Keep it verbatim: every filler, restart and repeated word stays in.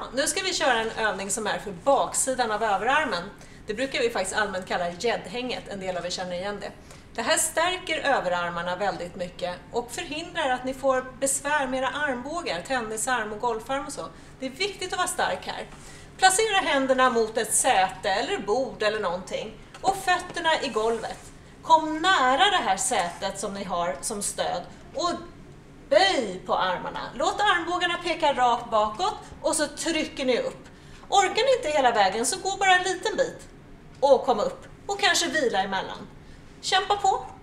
Nu ska vi köra en övning som är för baksidan av överarmen. Det brukar vi faktiskt allmänt kalla gäddhänget, en del av er känner igen det. Det här stärker överarmarna väldigt mycket och förhindrar att ni får besvär med era armbågar, tennisarm och golfarm och så. Det är viktigt att vara stark här. Placera händerna mot ett säte eller bord eller någonting och fötterna i golvet. Kom nära det här sätet som ni har som stöd och böj på armarna. Låt armbågarna peka rakt bakåt och så trycker ni upp. Orkar ni inte hela vägen så gå bara en liten bit och kom upp och kanske vila emellan. Kämpa på!